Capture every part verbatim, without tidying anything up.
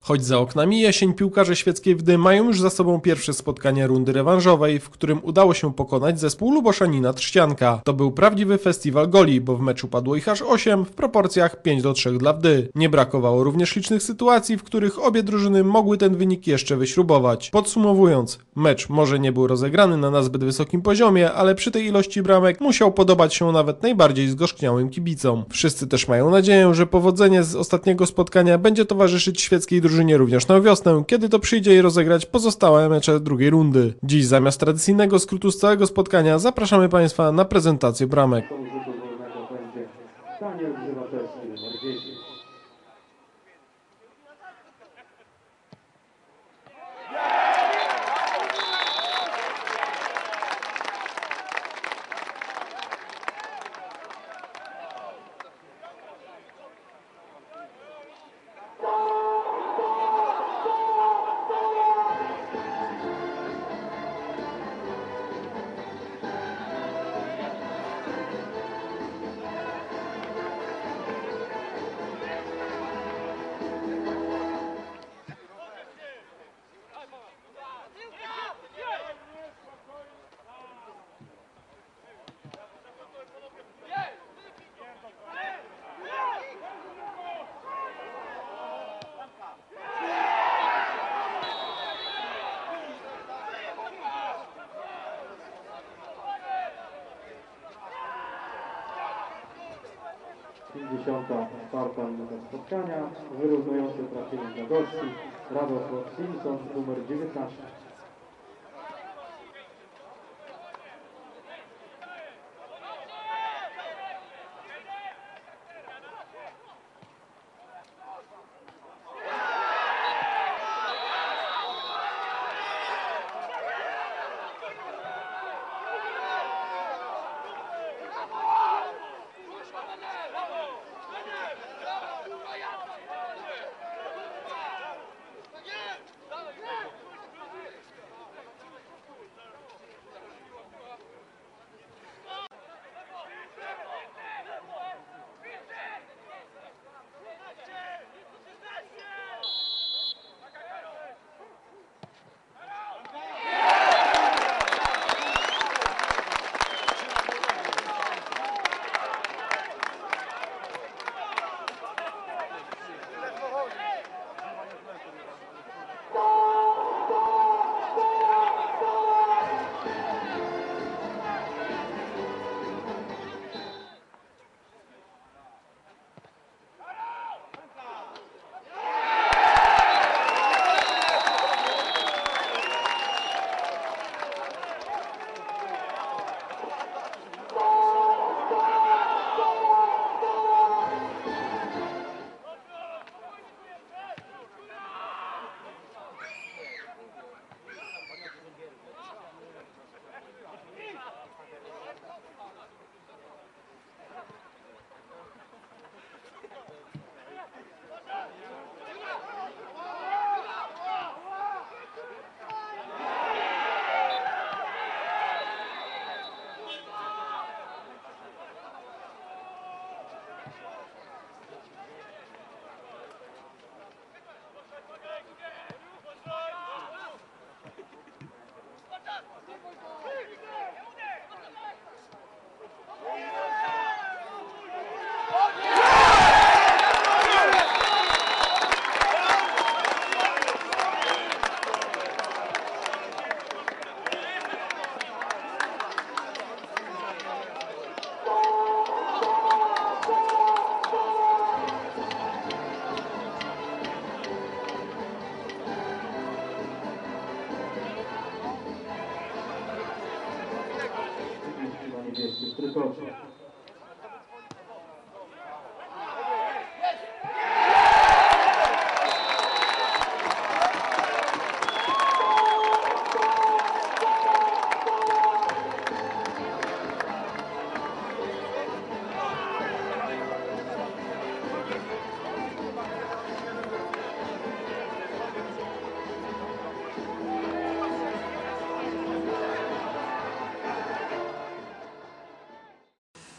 Choć za oknami jesień, piłkarze świeckiej Wdy mają już za sobą pierwsze spotkanie rundy rewanżowej, w którym udało się pokonać zespół Luboszanina Trzcianka. To był prawdziwy festiwal goli, bo w meczu padło ich aż osiem w proporcjach pięć do trzech dla Wdy. Nie brakowało również licznych sytuacji, w których obie drużyny mogły ten wynik jeszcze wyśrubować. Podsumowując, mecz może nie był rozegrany na nazbyt wysokim poziomie, ale przy tej ilości bramek musiał podobać się nawet najbardziej zgorzkniałym kibicom. Wszyscy też mają nadzieję, że powodzenie z ostatniego spotkania będzie towarzyszyć świeckiej drużynie również na wiosnę, kiedy to przyjdzie jej rozegrać pozostałe mecze drugiej rundy. Dziś zamiast tradycyjnego skrótu z całego spotkania zapraszamy Państwa na prezentację bramek. pięćdziesiąta czwarta minuta spotkania, wyrównujące trafienie dla gości, Radosław Simpson, numer dziewiętnaście.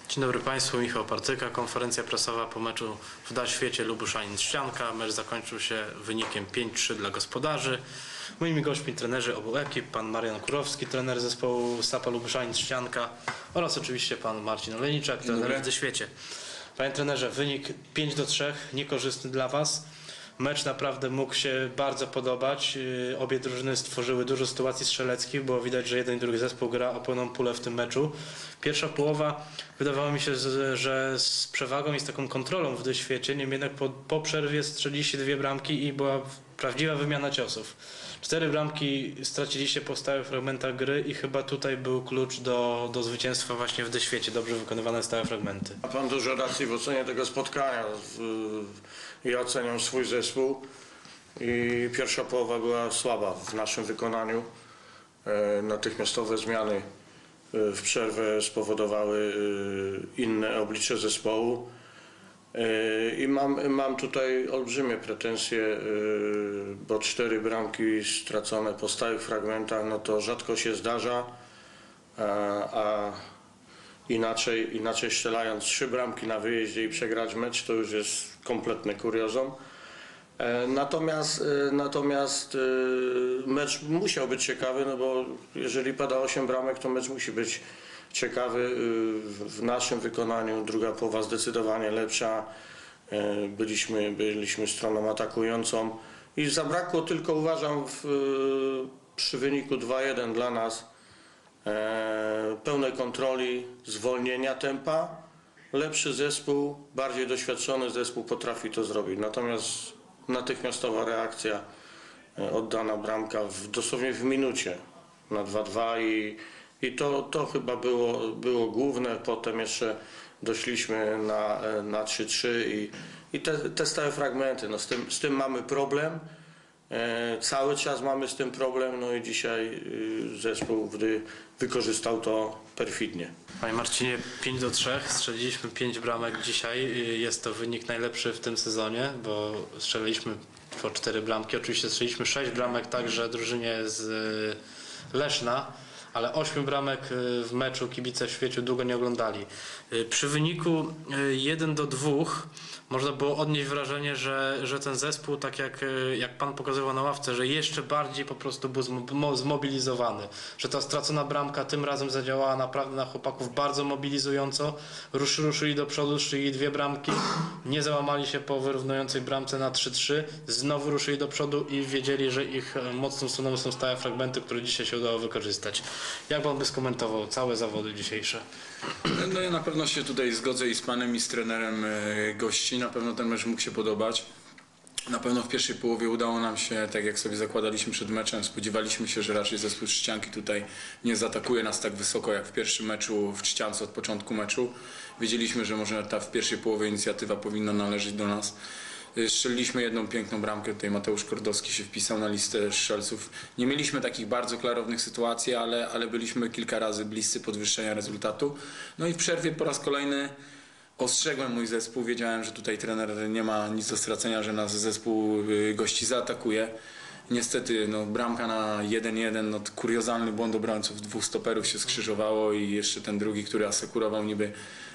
Dzień dobry Państwu, Michał Partyka, konferencja prasowa po meczu w Daświecie Lubuszanin-Trzcianka. Mecz zakończył się wynikiem pięć trzy dla gospodarzy. Moimi gośćmi trenerzy obu ekip, pan Marian Kurowski, trener zespołu Sapa Lubuszanin-Trzcianka oraz oczywiście pan Marcin Olejniczak, trener w Daświecie. Panie trenerze, wynik pięć do trzech, niekorzystny dla Was. Mecz naprawdę mógł się bardzo podobać. Obie drużyny stworzyły dużo sytuacji strzeleckich. Było widać, że jeden i drugi zespół gra o pełną pulę w tym meczu. Pierwsza połowa wydawało mi się, że z przewagą i z taką kontrolą w Daświecie. Niemniej jednak po, po przerwie strzeliliście dwie bramki i była prawdziwa wymiana ciosów. Cztery bramki straciliście po stałych fragmentach gry i chyba tutaj był klucz do, do zwycięstwa właśnie w Daświecie. Dobrze wykonywane stałe fragmenty. Ma pan dużo racji w ocenie tego spotkania. Ja oceniam swój zespół i pierwsza połowa była słaba w naszym wykonaniu. Natychmiastowe zmiany w przerwę spowodowały inne oblicze zespołu i mam, mam tutaj olbrzymie pretensje, bo cztery bramki stracone po stałych fragmentach, no to rzadko się zdarza, a, a Inaczej, inaczej strzelając trzy bramki na wyjeździe i przegrać mecz, to już jest kompletny kuriozum. Natomiast, natomiast mecz musiał być ciekawy, no bo jeżeli pada osiem bramek, to mecz musi być ciekawy. W naszym wykonaniu druga połowa zdecydowanie lepsza. Byliśmy, byliśmy stroną atakującą i zabrakło tylko, uważam, w, przy wyniku dwa jeden dla nas E, pełnej kontroli, zwolnienia tempa. Lepszy zespół, bardziej doświadczony zespół potrafi to zrobić. Natomiast natychmiastowa reakcja, e, oddana bramka w, dosłownie w minucie na dwa dwa i, i to, to chyba było, było główne. Potem jeszcze doszliśmy na, na trzy trzy i, i te, te stałe fragmenty. No z, tym, z tym mamy problem. E, cały czas mamy z tym problem, no i dzisiaj y, zespół gdy wykorzystał to perfidnie. Panie Marcinie, pięć do trzech, strzeliliśmy pięć bramek dzisiaj, jest to wynik najlepszy w tym sezonie, bo strzeliliśmy po cztery bramki, oczywiście strzeliliśmy sześć bramek także drużynie z Leszna, ale ośmiu bramek w meczu kibice w świecie długo nie oglądali. Przy wyniku jeden do dwóch można było odnieść wrażenie, że, że ten zespół, tak jak, jak Pan pokazywał na ławce, że jeszcze bardziej po prostu był zmobilizowany. Że ta stracona bramka tym razem zadziałała naprawdę na chłopaków bardzo mobilizująco. Ruszy, ruszyli do przodu, strzeli dwie bramki, nie załamali się po wyrównującej bramce na trzy trzy. Znowu ruszyli do przodu i wiedzieli, że ich mocną stroną są stałe fragmenty, które dzisiaj się udało wykorzystać. Jak Pan by skomentował całe zawody dzisiejsze? No ja na pewno się tutaj zgodzę i z Panem, i z trenerem gości. Na pewno ten mecz mógł się podobać. Na pewno w pierwszej połowie udało nam się, tak jak sobie zakładaliśmy przed meczem, spodziewaliśmy się, że raczej zespół Trzcianki tutaj nie zaatakuje nas tak wysoko jak w pierwszym meczu w Trzciance od początku meczu. Wiedzieliśmy, że może ta w pierwszej połowie inicjatywa powinna należeć do nas. Strzeliliśmy jedną piękną bramkę, tutaj Mateusz Kordowski się wpisał na listę strzelców. Nie mieliśmy takich bardzo klarownych sytuacji, ale, ale byliśmy kilka razy bliscy podwyższenia rezultatu. No i w przerwie po raz kolejny ostrzegłem mój zespół, wiedziałem, że tutaj trener nie ma nic do stracenia, że nas zespół gości zaatakuje. Niestety no, bramka na jeden jeden, no, kuriozalny błąd obrońców, dwóch stoperów się skrzyżowało i jeszcze ten drugi, który asekurował niby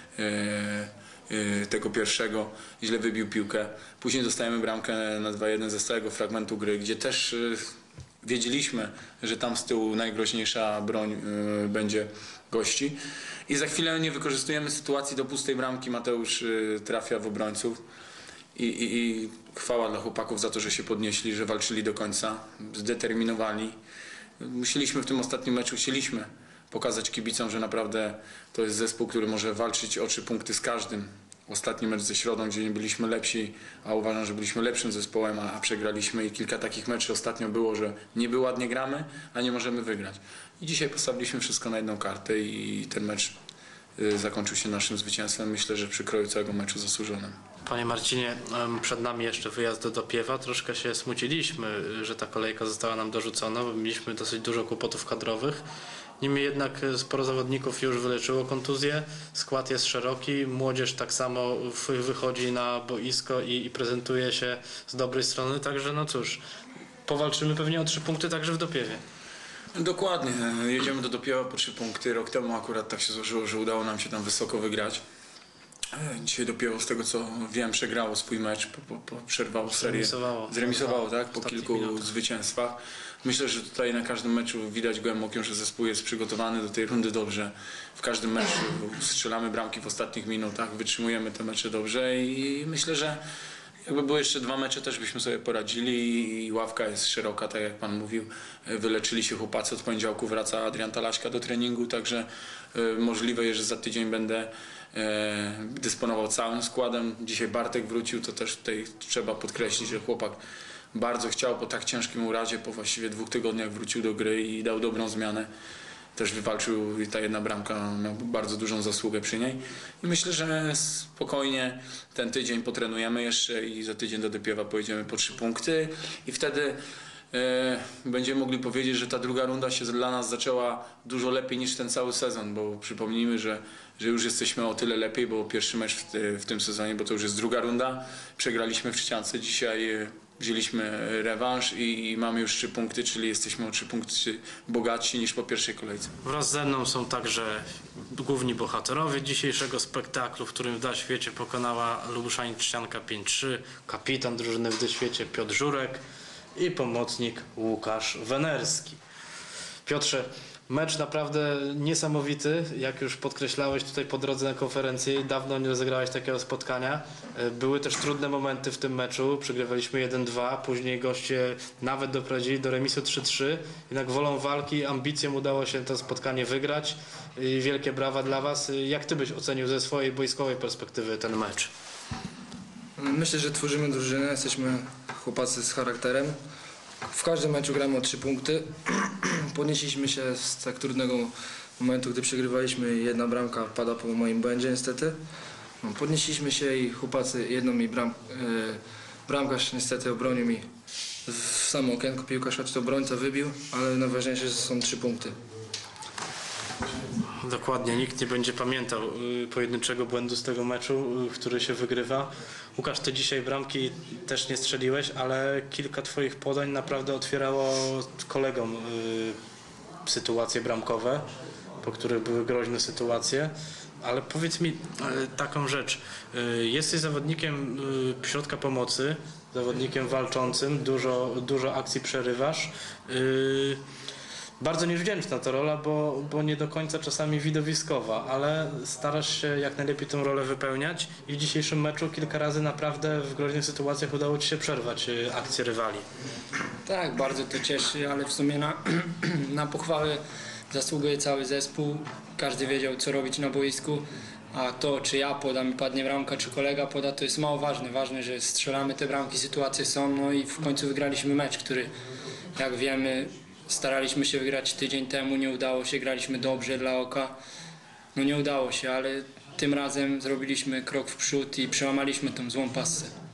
e, e, tego pierwszego, źle wybił piłkę. Później dostajemy bramkę na dwa jeden ze stałego fragmentu gry, gdzie też e, wiedzieliśmy, że tam z tyłu najgroźniejsza broń e, będzie gości. I za chwilę nie wykorzystujemy sytuacji do pustej bramki, Mateusz e, trafia w obrońców. I, i, I chwała dla chłopaków za to, że się podnieśli, że walczyli do końca, zdeterminowani. Musieliśmy w tym ostatnim meczu, chcieliśmy pokazać kibicom, że naprawdę to jest zespół, który może walczyć o trzy punkty z każdym. Ostatni mecz ze Środą, gdzie nie byliśmy lepsi, a uważam, że byliśmy lepszym zespołem, a, a przegraliśmy i kilka takich meczów ostatnio było, że niby ładnie gramy, a nie możemy wygrać. I dzisiaj postawiliśmy wszystko na jedną kartę i ten mecz zakończył się naszym zwycięstwem, myślę, że przy kroju całego meczu zasłużonym. Panie Marcinie, przed nami jeszcze wyjazd do Dopiewa. Troszkę się smuciliśmy, że ta kolejka została nam dorzucona, bo mieliśmy dosyć dużo kłopotów kadrowych. Niemniej jednak sporo zawodników już wyleczyło kontuzję, skład jest szeroki, młodzież tak samo wychodzi na boisko i, i prezentuje się z dobrej strony, także no cóż, powalczymy pewnie o trzy punkty także w Dopiewie. Dokładnie, jedziemy do Dopiewa po trzy punkty. Rok temu akurat tak się złożyło, że udało nam się tam wysoko wygrać. Dzisiaj Dopiewo, z tego co wiem, przegrało swój mecz, po, po, po przerwało serię. Zremisowało. Zremisowało, tak? Po Ostatnich kilku minutach. zwycięstwach. Myślę, że tutaj na każdym meczu widać gołym okiem, że zespół jest przygotowany do tej rundy dobrze. W każdym meczu strzelamy bramki w ostatnich minutach, wytrzymujemy te mecze dobrze i myślę, że jakby były jeszcze dwa mecze, też byśmy sobie poradzili i ławka jest szeroka, tak jak Pan mówił. Wyleczyli się chłopacy, od poniedziałku wraca Adrian Talaśka do treningu, także y, możliwe jest, że za tydzień będę e, dysponował całym składem. Dzisiaj Bartek wrócił, to też tutaj trzeba podkreślić, że chłopak bardzo chciał po tak ciężkim urazie, po właściwie dwóch tygodniach wrócił do gry i dał dobrą zmianę. Też wywalczył i ta jedna bramka miał bardzo dużą zasługę przy niej. I myślę, że spokojnie ten tydzień potrenujemy jeszcze i za tydzień do Dopiewa pojedziemy po trzy punkty i wtedy e, będziemy mogli powiedzieć, że ta druga runda się dla nas zaczęła dużo lepiej niż ten cały sezon, bo przypomnijmy, że, że już jesteśmy o tyle lepiej, bo pierwszy mecz w, ty, w tym sezonie, bo to już jest druga runda. Przegraliśmy w Trzciance, dzisiaj e, wzięliśmy rewanż i, i mamy już trzy punkty, czyli jesteśmy o trzy punkty bogatsi niż po pierwszej kolejce. Wraz ze mną są także główni bohaterowie dzisiejszego spektaklu, w którym w Daświecie pokonała Lubuszanin Trzcianka pięć trzy, kapitan drużyny w Daświecie Piotr Żurek i pomocnik Łukasz Wenerski. Piotrze, mecz naprawdę niesamowity, jak już podkreślałeś tutaj po drodze na konferencję, dawno nie rozegrałeś takiego spotkania. Były też trudne momenty w tym meczu, przegrywaliśmy jeden dwa, później goście nawet doprowadzili do remisu trzy trzy, jednak wolą walki i ambicją udało się to spotkanie wygrać i wielkie brawa dla Was. Jak Ty byś ocenił ze swojej boiskowej perspektywy ten mecz? Myślę, że tworzymy drużynę, jesteśmy chłopacy z charakterem. W każdym meczu gramy o trzy punkty. Podnieśliśmy się z tak trudnego momentu, gdy przegrywaliśmy. Jedna bramka pada po moim błędzie niestety. No, podnieśliśmy się i chłopacy jedną mi bram, yy, bramkarz niestety obronił mi w samo okienko. Piłkarz, choć to obrońca wybił, ale najważniejsze są trzy punkty. Dokładnie, nikt nie będzie pamiętał y, pojedynczego błędu z tego meczu, y, który się wygrywa. Łukasz, Ty dzisiaj bramki też nie strzeliłeś, ale kilka Twoich podań naprawdę otwierało kolegom y, sytuacje bramkowe, po których były groźne sytuacje. Ale powiedz mi y, taką rzecz. Y, jesteś zawodnikiem y, środka pomocy, zawodnikiem walczącym, dużo, dużo akcji przerywasz. Y, Bardzo niewdzięczna to rola, bo, bo nie do końca czasami widowiskowa, ale starasz się jak najlepiej tę rolę wypełniać i w dzisiejszym meczu kilka razy naprawdę w groźnych sytuacjach udało Ci się przerwać akcję rywali. Tak, bardzo to cieszy, ale w sumie na, na pochwałę zasługuje cały zespół. Każdy wiedział, co robić na boisku, a to, czy ja podam i padnie bramka, czy kolega poda, to jest mało ważne. Ważne, że strzelamy te bramki, sytuacje są, no i w końcu wygraliśmy mecz, który, jak wiemy, staraliśmy się wygrać tydzień temu, nie udało się, graliśmy dobrze dla oka. No nie udało się, ale tym razem zrobiliśmy krok w przód i przełamaliśmy tą złą passę.